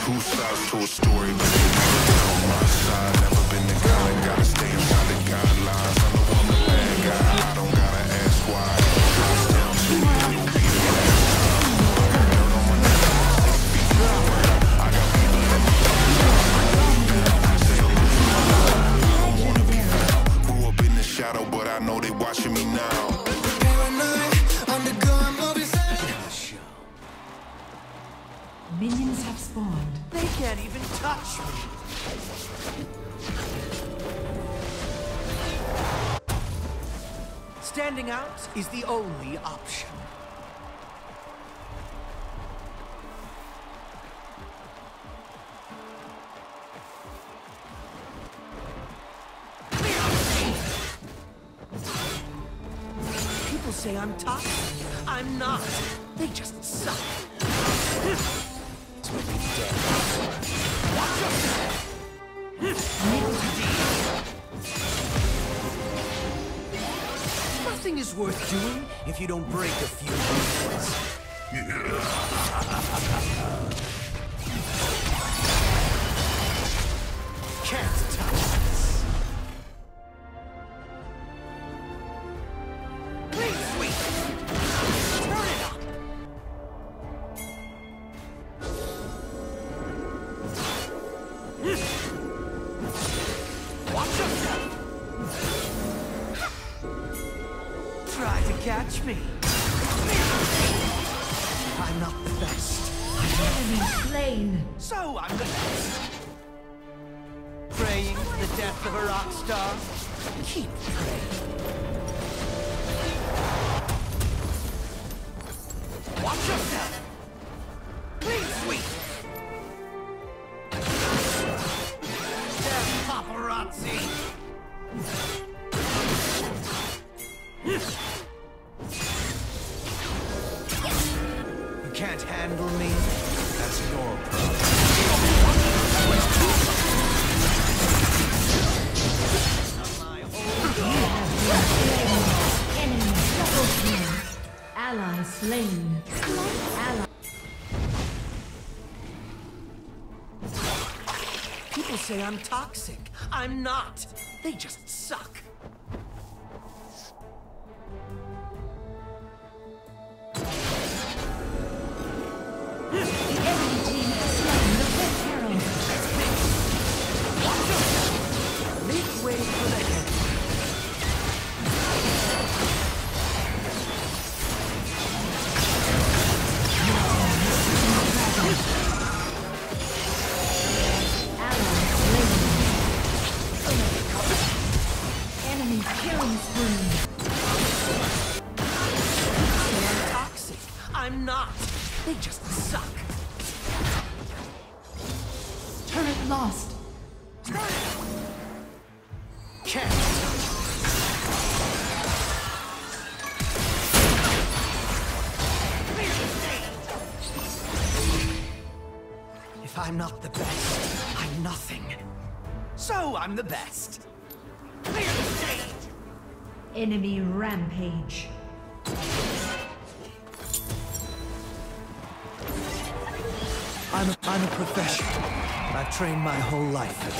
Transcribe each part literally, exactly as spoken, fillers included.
Two sides to a story, but they never been on my side. Never been the kind, gotta stay inside the guidelines. I'm the one, the bad guy, I don't gotta ask why. Drops down to me, it'll be the last time. I got dirt on my neck, I'm six feet lower. I got people in my life, say hello to my love. I don't wanna be found. Grew up in the shadow, but I know they watching me now. Paranoid, undergoing movies. Minions have spawned. They can't even touch me. Standing out is the only option. People say I'm toxic. I'm not. They just suck. Nothing is worth doing if you don't break a few bones. Can't touch this. Please, sweet. Turn it up. Watch yourself! Try to catch me. I'm not the best. Enemy slain. So I'm the best. Praying for the death of a rock star? Keep praying. Watch yourself! Please, sweet! Paparazzi! You can't handle me? That's your problem. Enemy double kill. Ally slain. Ally. People say I'm toxic. I'm not. They just suck. The enemy team has slain the Red Herald. Make way for the head. Enemy killing spree. I'm toxic. I'm not. They just suck. Turret lost. Can't. If I'm not the best, I'm nothing. So I'm the best. Clear the stage! Enemy rampage. I'm a, I'm a professional. I've trained my whole life for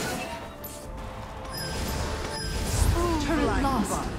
this. Turret Like lost. fun.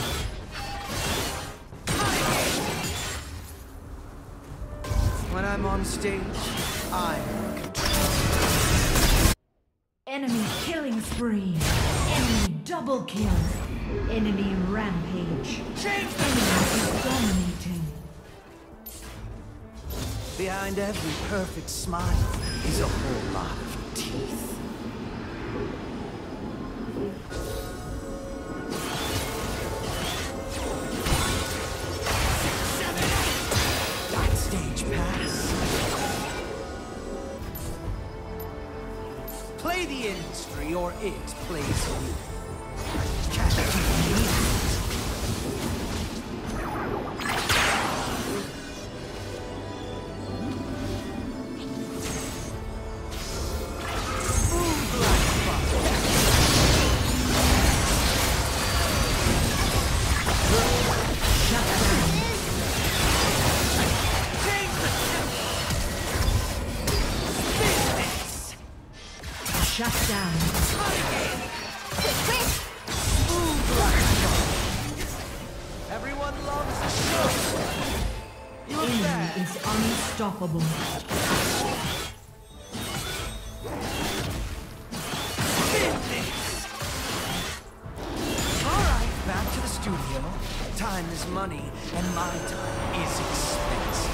When I'm on stage, I'm in control. Enemy killing spree. Enemy double kill. Enemy rampage. Change Enemy is dominating. Behind every perfect smile is a whole lot of teeth. That stage pass. Play the industry or it plays you. Can't keep me. Spin! Shut down. Everyone loves a show. You're Enemy bad. is unstoppable. Alright, back to the studio. Time is money, and my time is expensive.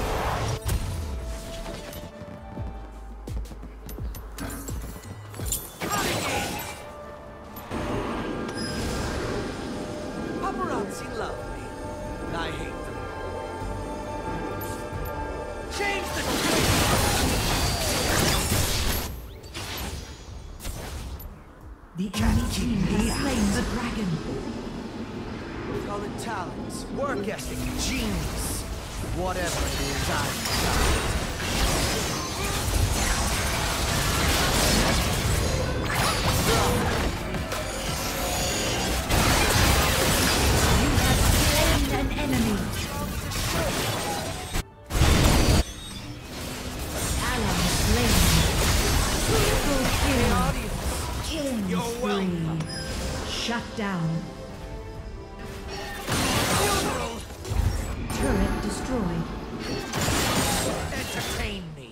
Paparazzi love me. I hate them. Change the The enemy team has slain the dragon. Call it talents, work ethic, genius. Whatever it is, I've got it. You have slain an enemy. Ally slain. Triple kill. Killing You're spree. welcome. Shut down. Funeral! Turret destroyed. Entertain me.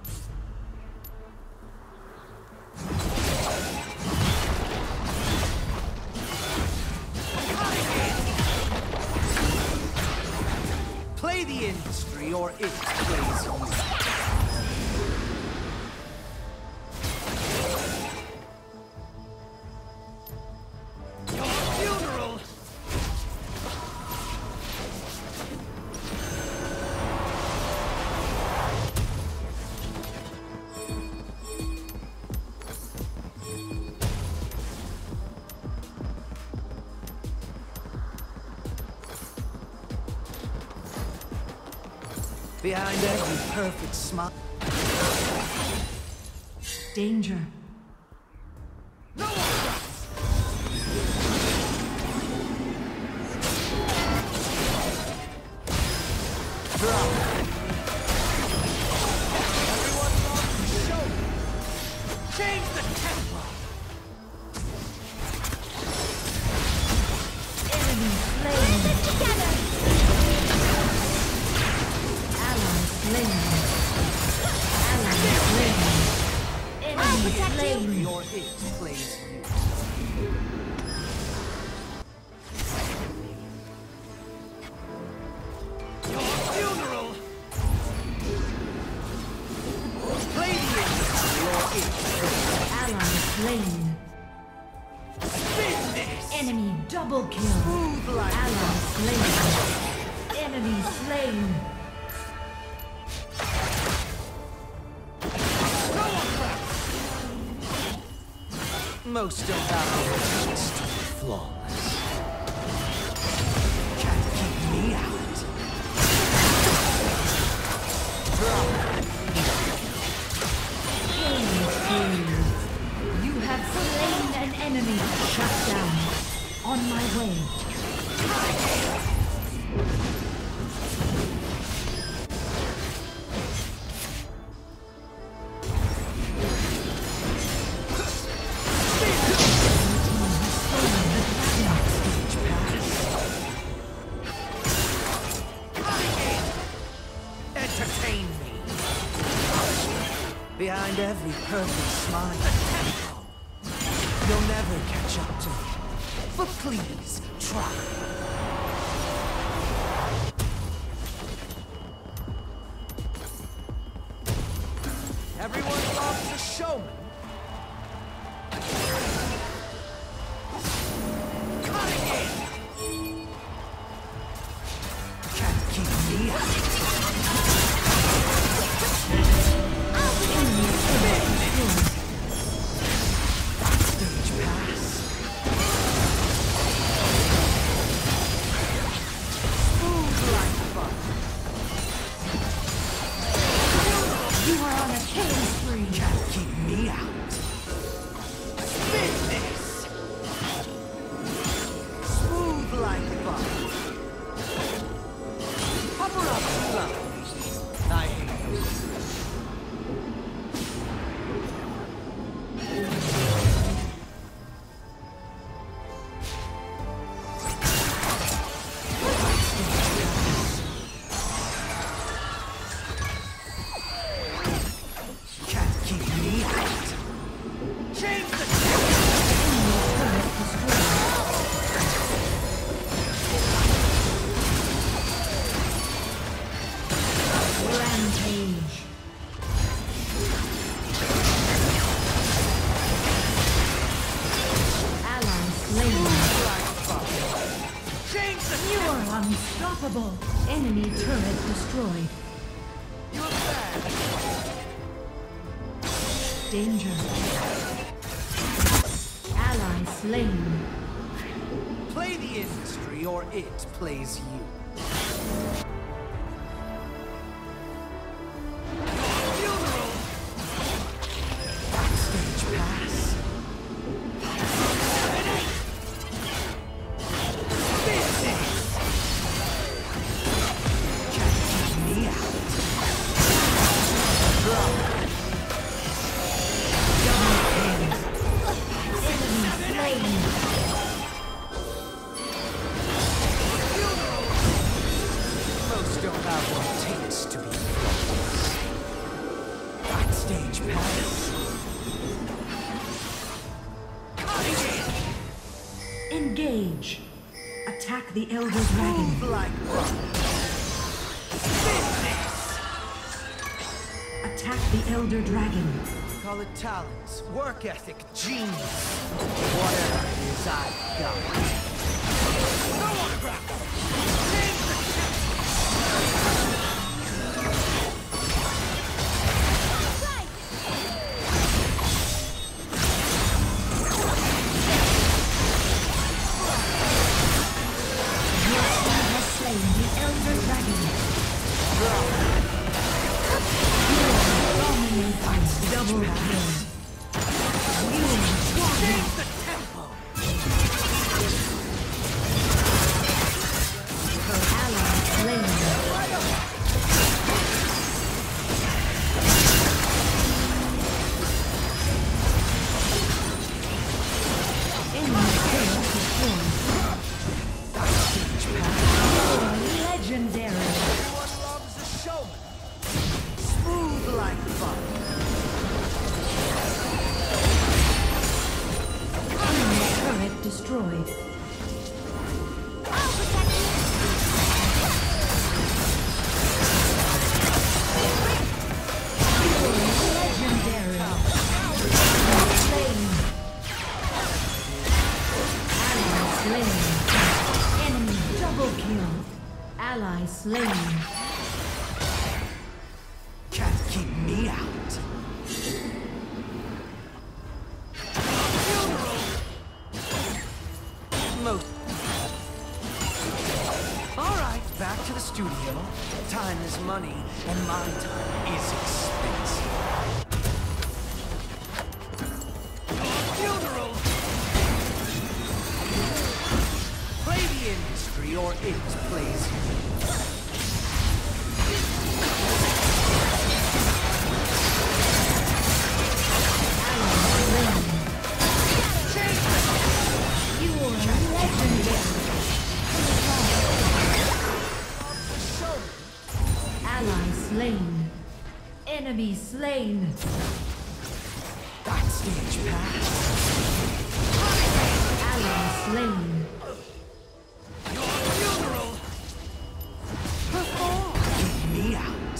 Play the industry or it plays you. Your funeral! Behind every perfect smile. Danger. No one Drop. Everyone loves the show. Change the tempo. Enemy slain. Ally slain. Ally slain. Enemy slain. Your it plays you. Your funeral. Play the industry or it. Ally slain. Spin this. Enemy double kill. Smooth like Ally slain. Enemy slain. Most of our just flawless. Can't keep me out. Drop. Killing spree. You have slain an enemy. Shut down. On my way. Entertain me. Behind every perfect smile, you'll never catch up to me. But please, try. Everyone loves a showman. Cutting in. Can't keep me out. Stage pass. Smooth like butter. You are on a killing spree. Can't keep me out. Unstoppable. Enemy turret destroyed. You're bad. Danger. Ally slain. Play the industry or it plays you. Funeral. Backstage pass. Most don't have what it takes to be flawless. Backstage pass. Engage. Attack the Elder Dragon. Move like rock. Attack the Elder Dragon. Call it talents, work ethic, genius. Whatever it is, I've got it. No autograph! Change the Double kill. change the tempo! Her ally slain. Enemy turret destroyed. Legendary. Everyone loves a showman. Smooth like fun. Turret destroyed. Legendary. Slain. Ally slain. Enemy double kill. Ally slain. Can't keep me out. Most. All right, back to the studio. Time is money, and my time is expensive. Funeral. Play the industry, or it plays you. Ally slain. Enemy slain. Backstage pass. Ally slain. Your funeral. Perform. Get me out.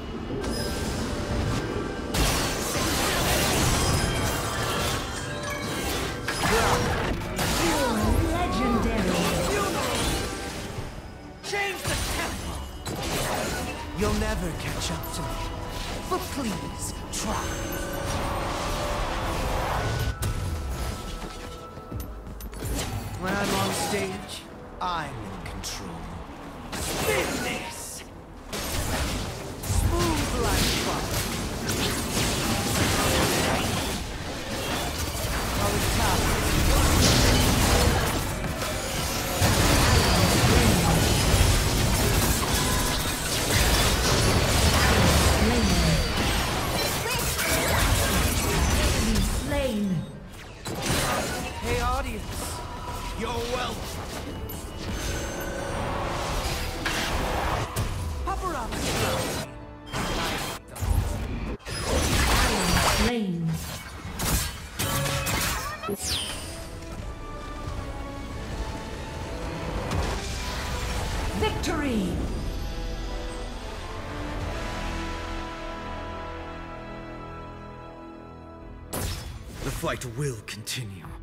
Pure legendary. Funeral. Change the tempo. You'll never catch up to me, but please try. When I'm on stage, I'm in control. Spin this! Smooth like fun. Call it talent. Hey audience, you're welcome. Paparazzi. Slain. Victory! The fight will continue.